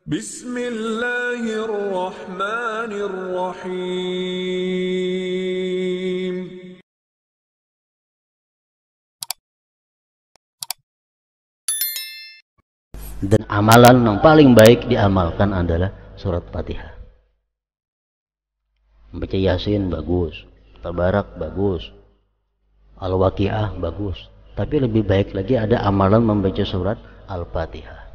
Bismillahirrahmanirrahim. Dan amalan yang paling baik diamalkan adalah surat Fatihah. Membaca Yasin bagus, Tabarak bagus, Al-Waqiah bagus. Tapi lebih baik lagi ada amalan membaca surat Al-Fatihah.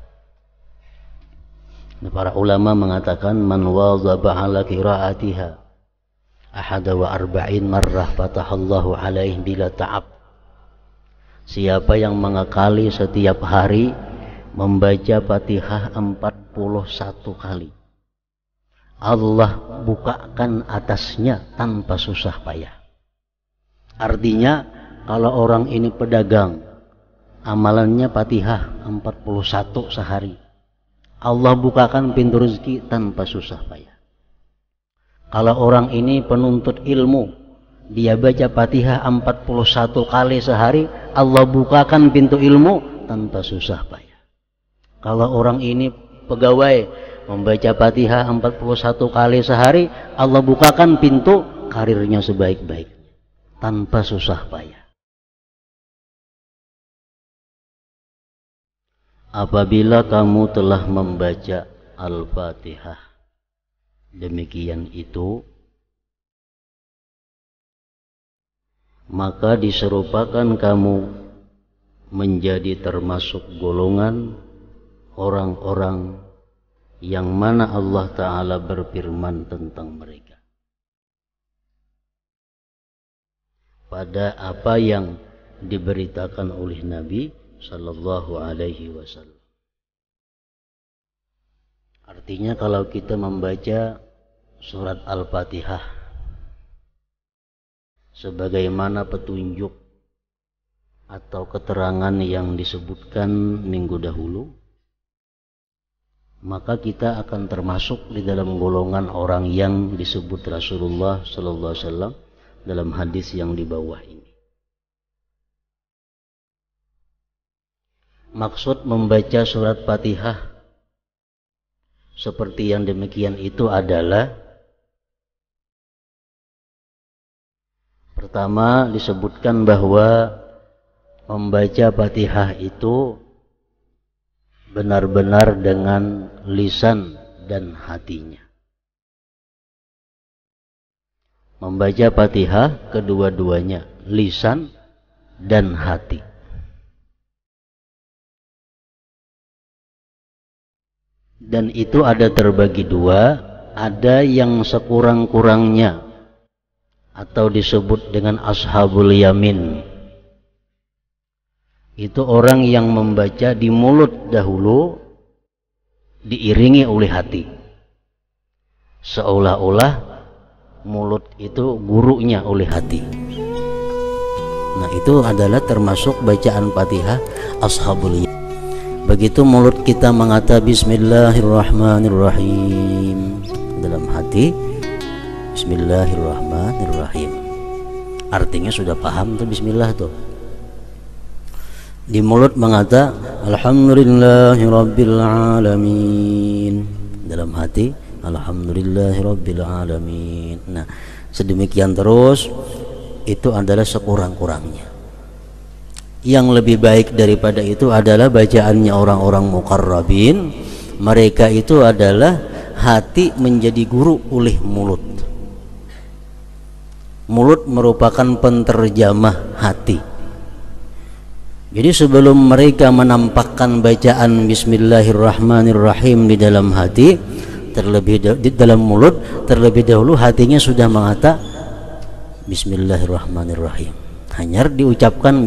Para ulama mengatakan man wazaba ala qiraatiha ahada wa arba'in marrah fatahallahu alaihi bila ta'ab. Siapa yang mengakali setiap hari membaca Fatihah 41 kali, Allah bukakan atasnya tanpa susah payah. Artinya kalau orang ini pedagang, amalannya Fatihah 41 sehari, Allah bukakan pintu rezeki tanpa susah payah. Kalau orang ini penuntut ilmu, dia baca Fatihah 41 kali sehari, Allah bukakan pintu ilmu tanpa susah payah. Kalau orang ini pegawai, membaca Fatihah 41 kali sehari, Allah bukakan pintu karirnya sebaik-baiknya tanpa susah payah. Apabila kamu telah membaca Al-Fatihah demikian itu, maka diserupakan kamu menjadi termasuk golongan orang-orang yang mana Allah Ta'ala berfirman tentang mereka pada apa yang diberitakan oleh Nabi Sallallahu Alaihi Wasallam. Artinya kalau kita membaca surat Al-Fatihah sebagaimana petunjuk atau keterangan yang disebutkan minggu dahulu, maka kita akan termasuk di dalam golongan orang yang disebut Rasulullah Sallallahu Alaihi Wasallam dalam hadis yang di bawah ini. Maksud membaca surat Fatihah seperti yang demikian itu adalah, pertama disebutkan bahwa membaca Fatihah itu benar-benar dengan lisan dan hatinya. Membaca Fatihah kedua-duanya, lisan dan hati. Dan itu ada terbagi dua, ada yang sekurang-kurangnya atau disebut dengan ashabul yamin. Itu orang yang membaca di mulut dahulu diiringi oleh hati. Seolah-olah mulut itu gurunya oleh hati. Nah, itu adalah termasuk bacaan Fatihah ashabul yamin. Begitu mulut kita mengata Bismillahirrahmanirrahim, dalam hati Bismillahirrahmanirrahim, artinya sudah paham tuh Bismillah tuh. Di mulut mengata Alhamdulillahirabbil alamin, dalam hati Alhamdulillahirabbil alamin. Nah, sedemikian terus, itu adalah sekurang-kurangnya. Yang lebih baik daripada itu adalah bacaannya orang-orang muqarrabin. Mereka itu adalah hati menjadi guru oleh mulut. Mulut merupakan penterjemah hati. Jadi sebelum mereka menampakkan bacaan Bismillahirrahmanirrahim di dalam hati, di dalam mulut, terlebih dahulu hatinya sudah mengata Bismillahirrahmanirrahim. Hanya diucapkan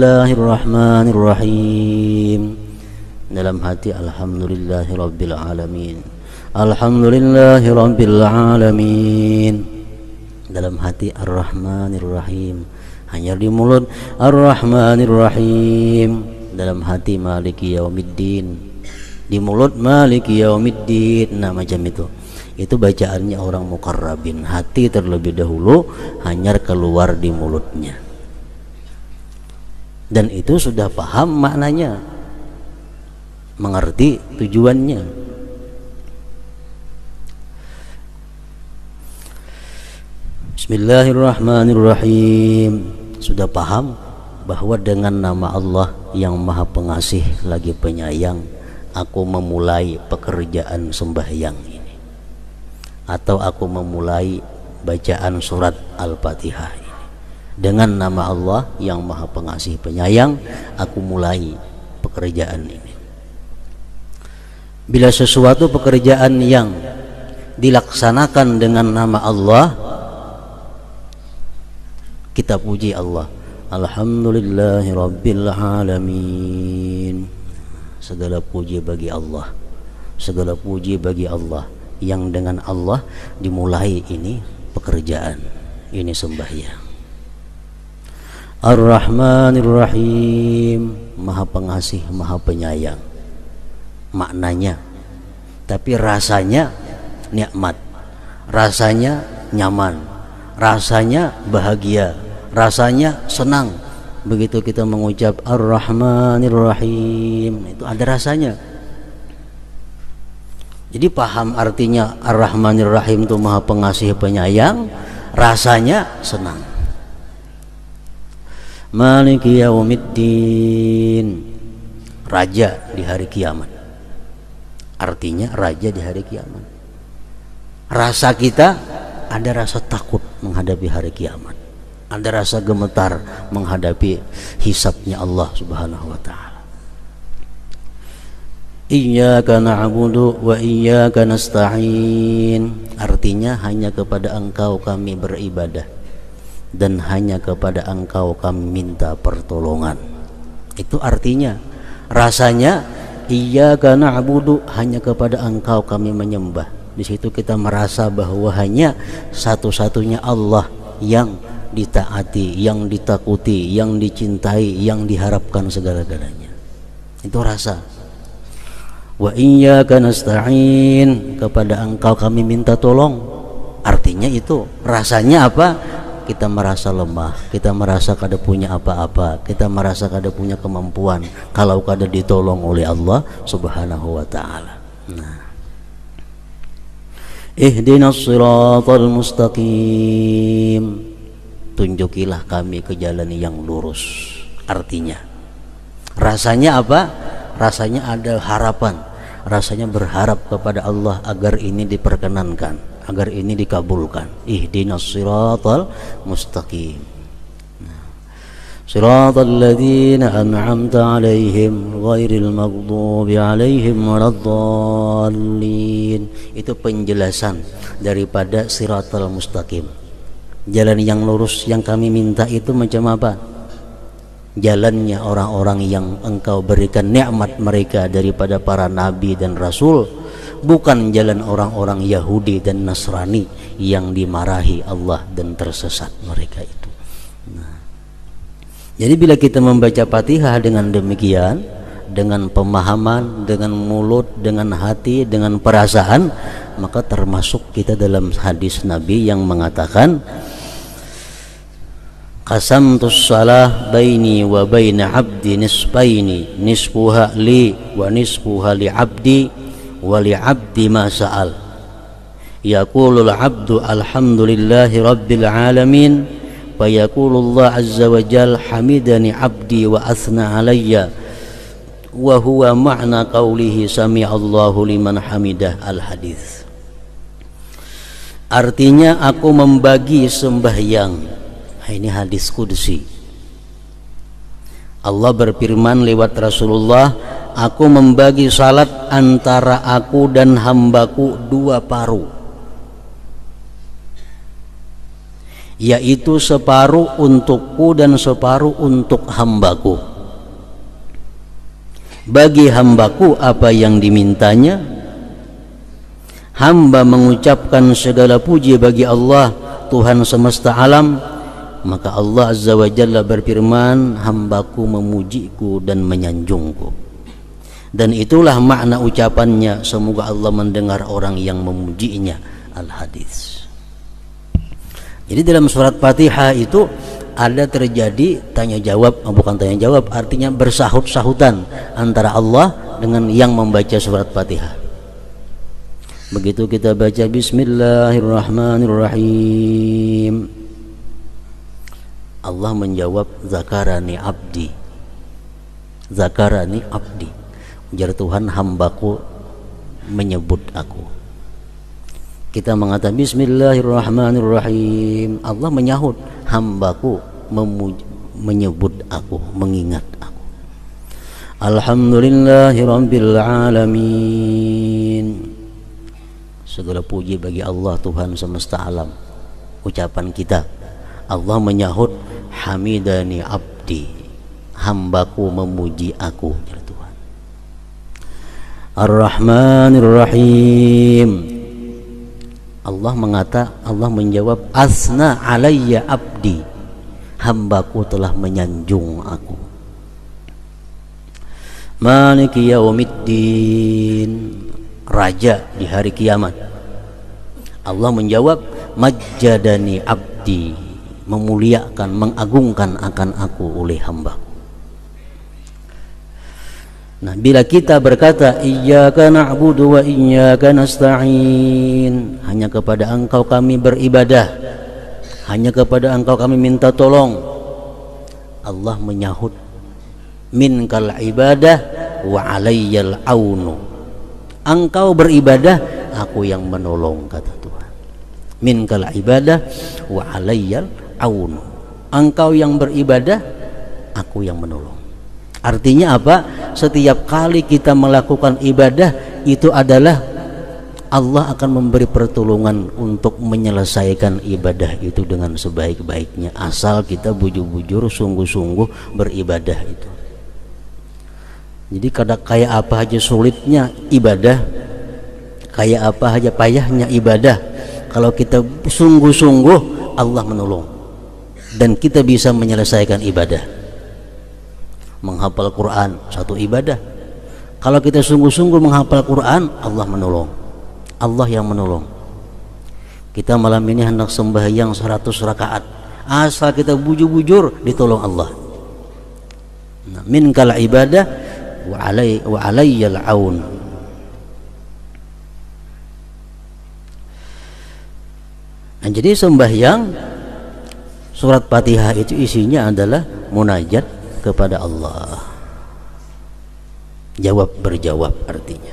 Bismillahirrahmanirrahim, dalam hati Alhamdulillahirabbil alamin, Alhamdulillahirabbil alamin, dalam hati Ar-Rahmanirrahim. Hanya di mulut Ar-Rahmanirrahim, dalam hati Maliki Yaumiddin, di mulut Maliki Yaumiddin. Nah, macam itu. Itu bacaannya orang muqarrabin. Hati terlebih dahulu, hanya keluar di mulutnya. Dan itu sudah paham maknanya, mengerti tujuannya. Bismillahirrahmanirrahim. Sudah paham bahwa dengan nama Allah yang Maha Pengasih lagi Penyayang, aku memulai pekerjaan sembahyang ini, atau aku memulai bacaan surat Al-Fatihah ini. Dengan nama Allah yang Maha Pengasih Penyayang, aku mulai pekerjaan ini. Bila sesuatu pekerjaan yang dilaksanakan dengan nama Allah, kita puji Allah. Alhamdulillahi Rabbil Alamin. Segala puji bagi Allah. Segala puji bagi Allah, yang dengan Allah dimulai ini pekerjaan, ini sembahyang. Ar-Rahmanir Rahim, Maha Pengasih, Maha Penyayang. Maknanya, tapi rasanya nikmat, rasanya nyaman, rasanya bahagia, rasanya senang. Begitu kita mengucap Ar-Rahmanir Rahim, itu ada rasanya. Jadi paham artinya Ar-Rahmanir Rahim itu Maha Pengasih Penyayang, rasanya senang. Maliki Yaumiddin, raja di hari kiamat. Artinya raja di hari kiamat. Rasa kita ada rasa takut menghadapi hari kiamat, ada rasa gemetar menghadapi hisabnya Allah Subhanahu wa ta'ala. Iyyaka na'budu wa iyyaka nasta'in, artinya hanya kepada Engkau kami beribadah dan hanya kepada Engkau kami minta pertolongan. Itu artinya, rasanya iyyaka na'budu, hanya kepada Engkau kami menyembah. Di situ kita merasa bahwa hanya satu-satunya Allah yang ditaati, yang ditakuti, yang dicintai, yang diharapkan segala-galanya. Itu rasa. Wa iyyaka nasta'in, kepada Engkau kami minta tolong. Artinya itu rasanya apa? Kita merasa lemah, kita merasa kada punya apa-apa, kita merasa kada punya kemampuan kalau kada ditolong oleh Allah Subhanahu wa ta'ala. Nah, ihdinas siratal mustaqim, tunjukilah kami ke jalan yang lurus. Artinya, rasanya apa? Rasanya ada harapan, rasanya berharap kepada Allah agar ini diperkenankan, agar ini dikabulkan. Ihdinas siratal mustaqim, siratal ladzina an'amta 'alaihim ghairil maghdubi 'alaihim waladdallin. Itu penjelasan daripada siratal mustaqim. Jalan yang lurus yang kami minta itu macam apa? Jalannya orang-orang yang Engkau berikan nikmat mereka daripada para nabi dan rasul, bukan jalan orang-orang Yahudi dan Nasrani yang dimarahi Allah dan tersesat mereka itu. Nah, jadi bila kita membaca Fatihah dengan demikian, dengan pemahaman, dengan mulut, dengan hati, dengan perasaan, maka termasuk kita dalam hadis Nabi yang mengatakan, qasamtus salah baini wa baina abdi nisfaini, nisfuha li wa nisfuha li abdi wa li abdi ma sa'al. Yaqulul abdu alhamdulillahi rabbil alamin, fa yaqulullah azza wa jal hamidani abdi wa athna alayya, wa huwa ma'na qawlihi sami'allahu liman hamidah. Al-hadis. Artinya aku membagi sembahyang. Ini hadis qudsi. Allah berfirman lewat Rasulullah, aku membagi salat antara aku dan hambaku dua paruh, yaitu separuh untukku dan separuh untuk hambaku. Bagi hambaku apa yang dimintanya, hamba mengucapkan segala puji bagi Allah Tuhan semesta alam, maka Allah Azza wa Jalla berfirman, hambaku memujiku dan menyanjungku. Dan itulah makna ucapannya, semoga Allah mendengar orang yang memujinya. Al-hadis. Jadi dalam surat Fatihah itu ada terjadi tanya jawab, bukan tanya jawab, artinya bersahut-sahutan antara Allah dengan yang membaca surat Fatihah. Begitu kita baca Bismillahirrahmanirrahim, Allah menjawab, zakarani abdi. Zakarani abdi. Ujar Tuhan, hambaku menyebut aku. Kita mengatakan bismillahirrahmanirrahim. Allah menyahut, hambaku menyebut aku, mengingat aku. Alhamdulillahirabbil alamin. Segala puji bagi Allah, Tuhan semesta alam. Ucapan kita, Allah menyahut, hamidani abdi, hambaku memuji aku. Tuhan Ar-Rahmanir-Rahim. Allah menjawab, asna alayya abdi, hambaku telah menyanjung aku. Maliki yaumiddin, raja di hari kiamat. Allah menjawab, majjadani abdi, memuliakan, mengagungkan akan aku oleh hambaku. Nah, bila kita berkata iyyaka na'budu wa iyyaka nasta'in, hanya kepada Engkau kami beribadah, hanya kepada Engkau kami minta tolong, Allah menyahut, minkal ibadah wa alayyal aunu. Engkau beribadah, aku yang menolong, kata Tuhan. Minkal ibadah wa alayyal aunu. Engkau yang beribadah, aku yang menolong. Artinya apa? Setiap kali kita melakukan ibadah, itu adalah Allah akan memberi pertolongan untuk menyelesaikan ibadah itu dengan sebaik-baiknya, asal kita bujur-bujur, sungguh-sungguh beribadah itu. Jadi kayak apa aja sulitnya ibadah, kayak apa aja payahnya ibadah, kalau kita sungguh-sungguh, Allah menolong dan kita bisa menyelesaikan ibadah. Menghafal Quran satu ibadah. Kalau kita sungguh-sungguh menghafal Quran, Allah menolong. Allah yang menolong. Kita malam ini hendak sembahyang 100 rakaat, asal kita bujur-bujur, ditolong Allah. Nah, minkal ibadah wa alayyal aun. Nah, jadi sembahyang surat Fatihah itu isinya adalah munajat kepada Allah. Jawab berjawab artinya.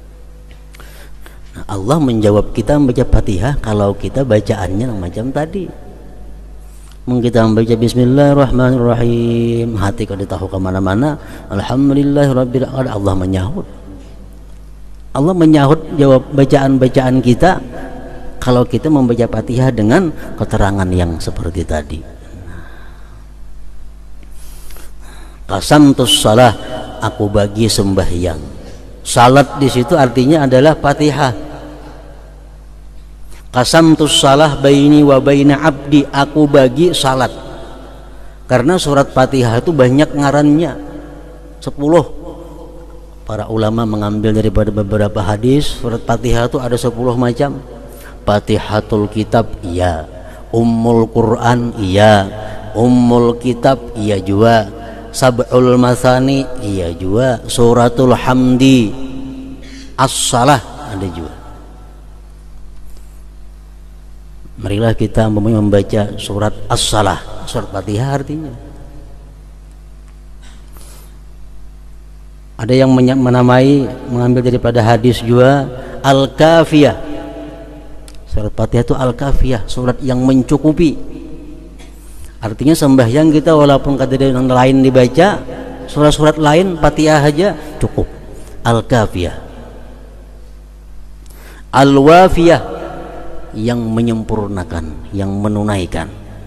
Nah, Allah menjawab kita membaca Fatihah kalau kita bacaannya macam tadi. Mungkin kita membaca bismillahirrahmanirrahim, hati kalau tahu kemana-mana, alhamdulillahirabbil alamin, Allah menyahut. Allah menyahut jawab bacaan-bacaan kita kalau kita membaca Fatihah dengan keterangan yang seperti tadi. Qasamtus salah, aku bagi sembahyang. Salat di situ artinya adalah Fatihah. Qasamtus salah baini wa baina abdi, aku bagi salat. Karena surat Fatihah itu banyak ngarannya, 10. Para ulama mengambil daripada beberapa hadis, surat Fatihah itu ada 10 macam. Fatihatul kitab, iya. Ummul Quran, iya. Ummul kitab, iya juga. Sab'ul Masani, iya juga. Suratul Hamdi, As-Salah, ada juga. Marilah kita membaca surat As-Salah, surat Fatihah artinya. Ada yang mengambil daripada hadis juga Al-Kafiyah. Surat Fatihah itu Al-Kafiyah, surat yang mencukupi. Artinya sembahyang kita walaupun kata yang lain dibaca, surat-surat lain Fatihah aja cukup. Al-Kafiyah. Al-Wafiyah, yang menyempurnakan, yang menunaikan.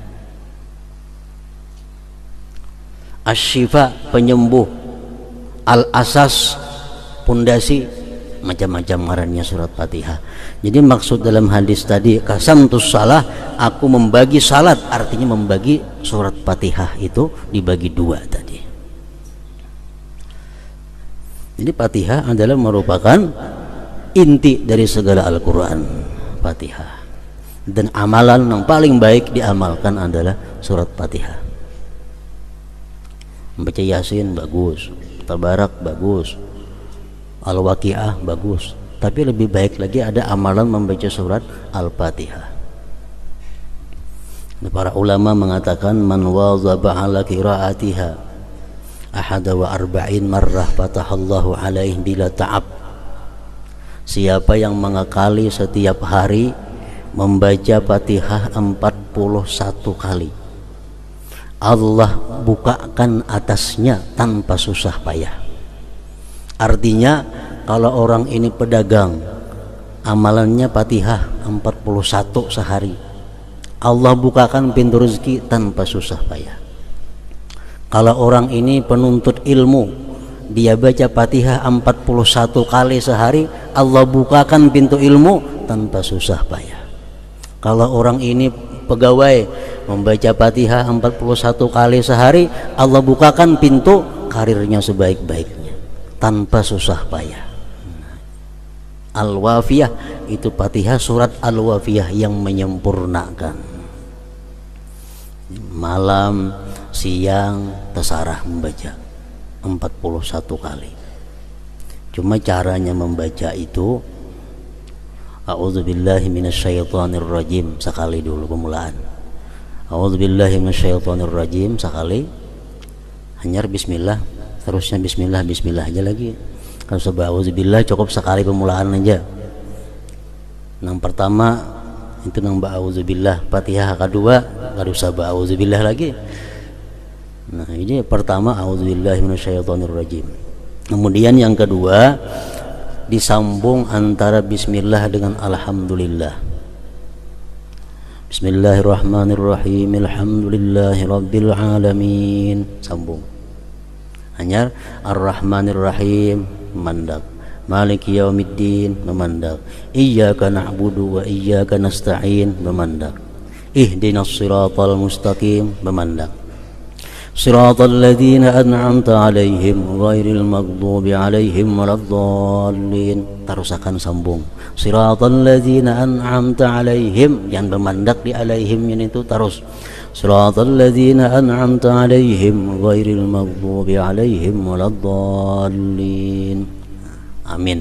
Asy-Syifa, penyembuh. Al-Asas, pondasi. Macam-macam ngarannya surat Fatihah. Jadi maksud dalam hadis tadi qasamtus salah, aku membagi salat, artinya membagi surat Fatihah itu dibagi 2 tadi. Jadi Fatihah adalah merupakan inti dari segala Al-Quran, Fatihah. Dan amalan yang paling baik diamalkan adalah surat Fatihah. Membaca Yasin bagus, Tabarak bagus, Al-Waqiah bagus, tapi lebih baik lagi ada amalan membaca surat Al-Fatihah. Para ulama mengatakan man wazaba ala qiraatiha ahada wa arba'in marrah fatahallahu alaihi bila ta'ab. Siapa yang mengakali setiap hari membaca Fatihah 41 kali, Allah bukakan atasnya tanpa susah payah. Artinya kalau orang ini pedagang, amalannya Fatihah 41 sehari, Allah bukakan pintu rezeki tanpa susah payah. Kalau orang ini penuntut ilmu, dia baca Fatihah 41 kali sehari, Allah bukakan pintu ilmu tanpa susah payah. Kalau orang ini pegawai, membaca Fatihah 41 kali sehari, Allah bukakan pintu karirnya sebaik-baiknya tanpa susah payah. Al-Wafiyah itu Fatihah surat Al-Wafiyah yang menyempurnakan. Malam, siang, terserah membaca 41 kali. Cuma caranya membaca itu A'udzubillahi minasyaitonirrajim sekali dulu pemulaan. A'udzubillahi minasyaitonirrajim sekali. Hanyar bismillah, terusnya bismillah aja lagi. Kalau sebab a'udzubillah cukup sekali pemulaan aja. Yang pertama itu nang ba'udzubillah, Fatihah kedua enggak usah ba'udzubillah lagi. Nah, ini pertama a'udzubillahi minasyaitonirrajim. Kemudian yang kedua disambung antara bismillah dengan alhamdulillah. Bismillahirrahmanirrahim. Alhamdulillahirabbil alamin. Sambung. Hanya ar-rahmanirrahim memandak. Maliki yaumiddin memandak. Iyyaka na'budu wa iyyaka nasta'in memandak. Ihdinas siratal mustaqim memandak. Siratal ladzina an'amta 'alaihim ghairil maghdubi 'alaihim waladdallin. Terusakan sambung. Siratal ladzina an'amta 'alaihim, jangan memandak di alaihimnya itu terus. Siratal ladzina an'amta 'alaihim ghairil maghdubi 'alaihim waladdallin. Amin.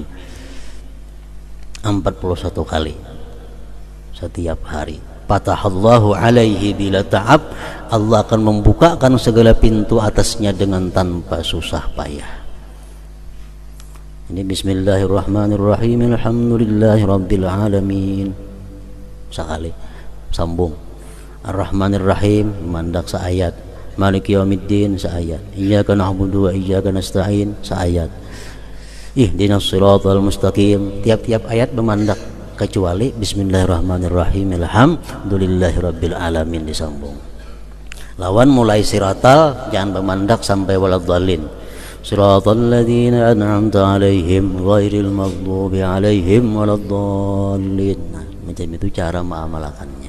41 kali setiap hari. Fatahallahu alaihi bila ta'ab, Allah akan membukakan segala pintu atasnya dengan tanpa susah payah. Ini bismillahirrahmanirrahim. Alhamdulillahirabbil alamin. Sekali sambung. Ar-Rahmanirrahim mandak seayat. Maliki yaumiddin seayat. Iyyaka na'budu wa iyyaka nasta'in seayat. Ihdinas siratal mustaqim. Tiap-tiap ayat memandak kecuali bismillahirrahmanirrahim alhamdulillahirabbil alamin disambung. Lawan mulai siratal jangan memandak sampai waladdallin. Siratal ladzina an'amta 'alaihim ghairil maghdubi 'alaihim waladdallin. Nah, macam itu cara mengamalkannya.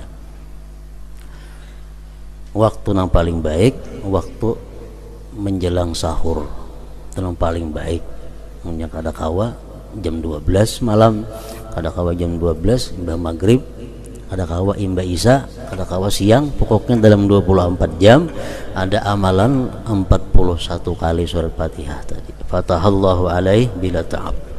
Waktu yang paling baik waktu menjelang sahur. Itu yang paling baik. Punya kada kawa jam 12 malam, kada kawa jam 12 imbah maghrib, kada kawa imbah isya, kada kawa siang, pokoknya dalam 24 jam ada amalan 41 kali surat Fatihah tadi. Fatahallahu alaihi bila ta'ab.